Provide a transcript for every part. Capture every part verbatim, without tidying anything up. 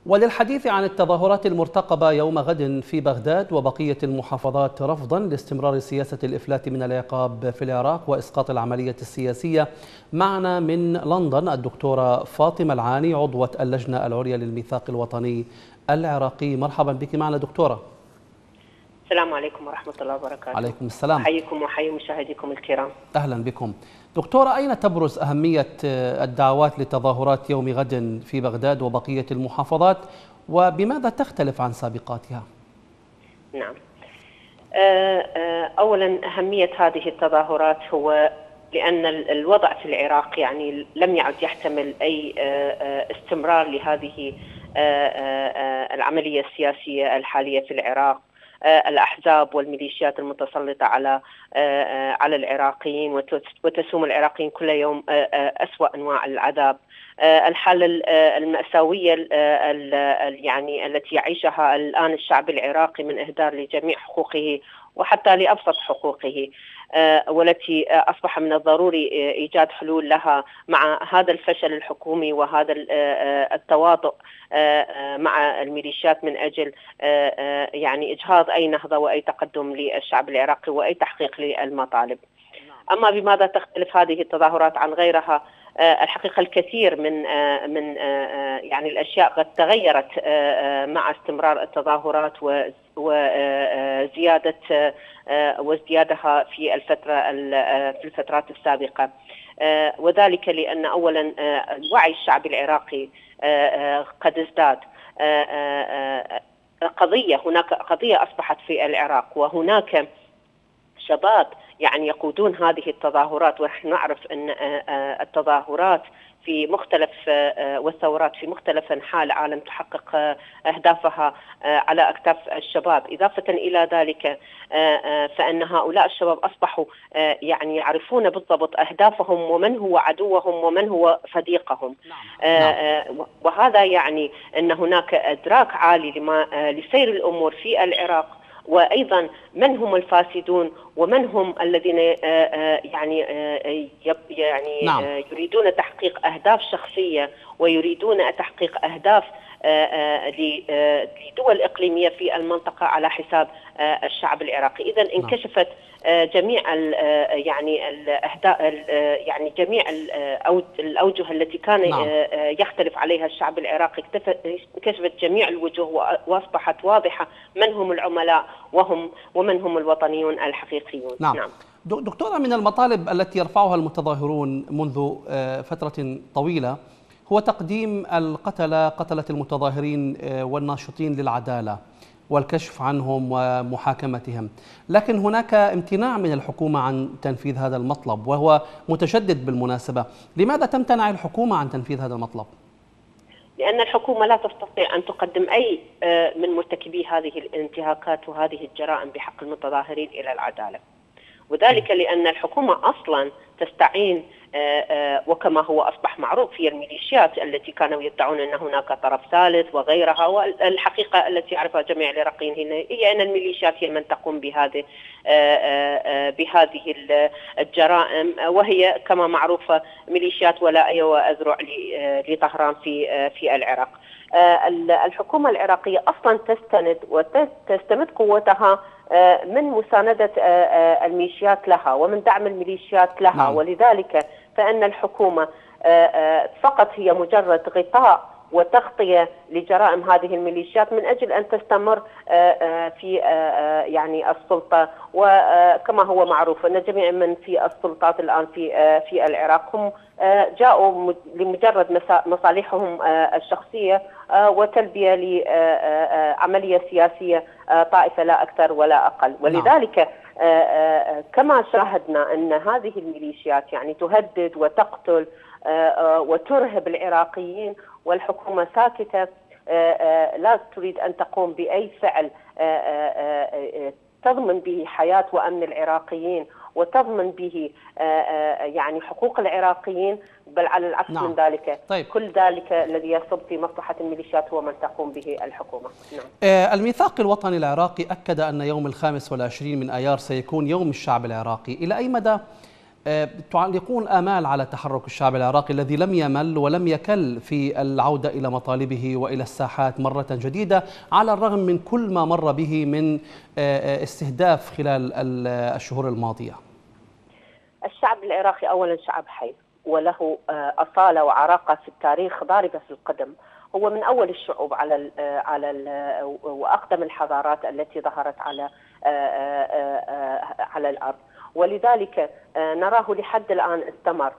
وللحديث عن التظاهرات المرتقبة يوم غد في بغداد وبقية المحافظات رفضا لاستمرار سياسة الإفلات من العقاب في العراق وإسقاط العملية السياسية، معنا من لندن الدكتورة فاطمة العاني عضوة اللجنة العليا للميثاق الوطني العراقي. مرحبا بك معنا دكتورة. السلام عليكم ورحمة الله وبركاته. عليكم السلام. أحييكم وأحيي مشاهديكم الكرام. أهلا بكم. دكتورة، أين تبرز أهمية الدعوات لتظاهرات يوم غد في بغداد وبقية المحافظات، وبماذا تختلف عن سابقاتها؟ نعم، أولا أهمية هذه التظاهرات هو لأن الوضع في العراق يعني لم يعد يحتمل أي استمرار لهذه العملية السياسية الحالية في العراق. الأحزاب والميليشيات المتسلطة على على العراقيين وتسوم العراقيين كل يوم أسوأ أنواع العذاب. الحالة المأساوية يعني التي يعيشها الآن الشعب العراقي من إهدار لجميع حقوقه وحتى لأبسط حقوقه، والتي أصبح من الضروري إيجاد حلول لها مع هذا الفشل الحكومي وهذا التواطؤ مع الميليشيات من أجل يعني إجهاض أي نهضة وأي تقدم للشعب العراقي وأي تحقيق للمطالب. أما بماذا تختلف هذه التظاهرات عن غيرها؟ الحقيقة الكثير من من يعني الأشياء قد تغيرت مع استمرار التظاهرات وزيادة وازديادها في الفترة في الفترات السابقة، وذلك لأن أولا وعي الشعب العراقي قد ازداد. قضية هناك قضية أصبحت في العراق، وهناك شباب يعني يقودون هذه التظاهرات، ونحن نعرف أن التظاهرات في مختلف والثورات في مختلف أنحاء العالم تحقق أهدافها على أكتاف الشباب. إضافة إلى ذلك فإن هؤلاء الشباب أصبحوا يعني يعرفون بالضبط أهدافهم ومن هو عدوهم ومن هو صديقهم. وهذا يعني أن هناك إدراك عالي لما لسير الأمور في العراق، وأيضا من هم الفاسدون ومن هم الذين يعني يعني نعم. يريدون تحقيق أهداف شخصية ويريدون تحقيق أهداف لدول إقليمية في المنطقة على حساب الشعب العراقي. إذن انكشفت جميع يعني الأهداف يعني جميع الأوجه التي كان نعم. يختلف عليها الشعب العراقي، انكشفت جميع الوجوه وأصبحت واضحة من هم العملاء وهم ومن هم الوطنيون الحقيقيون. نعم. نعم. دكتورة، من المطالب التي يرفعها المتظاهرون منذ فترة طويلة هو تقديم القتلة قتلة المتظاهرين والناشطين للعدالة والكشف عنهم ومحاكمتهم، لكن هناك امتناع من الحكومة عن تنفيذ هذا المطلب، وهو متشدد بالمناسبة. لماذا تمتنع الحكومة عن تنفيذ هذا المطلب؟ لأن الحكومة لا تستطيع أن تقدم أي من مرتكبي هذه الانتهاكات وهذه الجرائم بحق المتظاهرين إلى العدالة، وذلك لأن الحكومة أصلا تستعين وكما هو أصبح معروف هي الميليشيات التي كانوا يدعون أن هناك طرف ثالث وغيرها، والحقيقة التي يعرفها جميع العراقيين هي أن الميليشيات هي من تقوم بهذه بهذه الجرائم، وهي كما معروفة ميليشيات ولاء وأذرع لطهران في في العراق. الحكومة العراقية أصلا تستند وتستمد قوتها من مساندة الميليشيات لها ومن دعم الميليشيات لها. نعم. ولذلك فإن الحكومة فقط هي مجرد غطاء وتغطية لجرائم هذه الميليشيات من أجل أن تستمر في يعني السلطة. وكما هو معروف أن جميع من في السلطات الآن في في العراق هم جاءوا لمجرد مصالحهم الشخصية وتلبية لعملية سياسية طائفة لا أكثر ولا أقل. ولذلك كما شاهدنا أن هذه الميليشيات يعني تهدد وتقتل وترهب العراقيين والحكومة ساكتة، لا تريد أن تقوم بأي فعل تضمن به حياة وأمن العراقيين وتضمن به يعني حقوق العراقيين، بل على العكس. نعم. من ذلك طيب. كل ذلك الذي يصب في مصلحة الميليشيات هو من تقوم به الحكومة. نعم. الميثاق الوطني العراقي أكد أن يوم الخامس والعشرين من آيار سيكون يوم الشعب العراقي. إلى أي مدى تعلقون آمال على تحرك الشعب العراقي الذي لم يمل ولم يكل في العودة إلى مطالبه وإلى الساحات مرة جديدة، على الرغم من كل ما مر به من استهداف خلال الشهور الماضية. الشعب العراقي أولا شعب حي وله أصالة وعراقة في التاريخ ضاربة في القدم. هو من أول الشعوب على ال على ال وأقدم الحضارات التي ظهرت على على الأرض، ولذلك نراه لحد الآن استمر.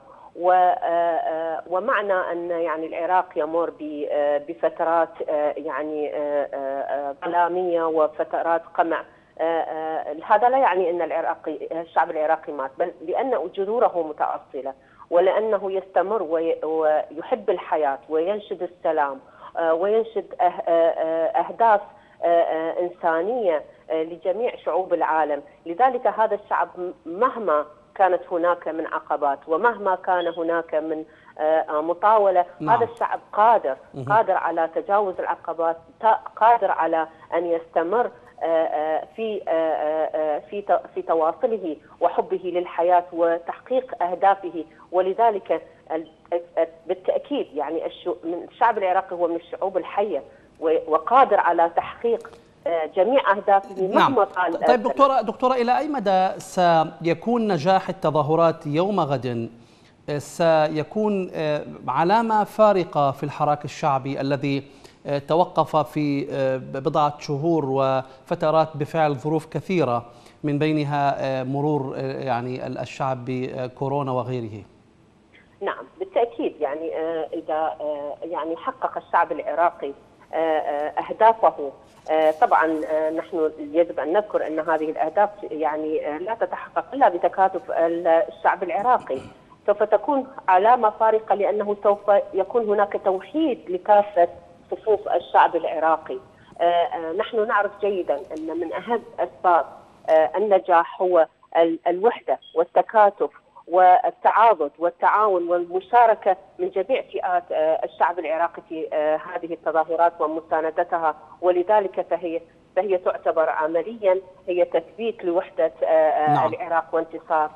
ومعنى أن يعني العراق يمر بفترات يعني ظلامية وفترات قمع، هذا لا يعني أن العراقي الشعب العراقي مات، بل لأن جذوره متأصلة، ولأنه يستمر ويحب الحياة وينشد السلام وينشد أهداف إنسانية لجميع شعوب العالم. لذلك هذا الشعب مهما كانت هناك من عقبات ومهما كان هناك من مطاولة، نعم. هذا الشعب قادر قادر على تجاوز العقبات، قادر على أن يستمر في في في تواصله وحبه للحياة وتحقيق أهدافه. ولذلك بالتأكيد يعني الشعب العراقي هو من الشعوب الحية وقادر على تحقيق جميع أهدافه مهما طال. طيب دكتورة دكتورة إلى أي مدى سيكون نجاح التظاهرات يوم غد سيكون علامة فارقة في الحراك الشعبي الذي توقف في بضعة شهور وفترات بفعل ظروف كثيرة من بينها مرور يعني الشعب بكورونا وغيره؟ نعم بالتأكيد، يعني إذا يعني حقق الشعب العراقي أهدافه، طبعا نحن يجب أن نذكر أن هذه الأهداف يعني لا تتحقق إلا بتكاتف الشعب العراقي، سوف تكون علامة فارقة، لأنه سوف يكون هناك توحيد لكافة صفوف الشعب العراقي. نحن نعرف جيدا أن من أهم أسباب النجاح هو الوحدة والتكاتف والتعاضد والتعاون والمشاركة من جميع فئات الشعب العراقي في هذه التظاهرات ومساندتها. ولذلك فهي فهي تعتبر عمليا هي تثبيت لوحدة نعم. العراق وانتصار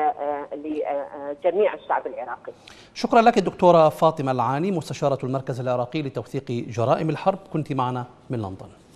لجميع الشعب العراقي. شكرا لك الدكتورة فاطمة العاني، مستشارة المركز العراقي لتوثيق جرائم الحرب، كنت معنا من لندن.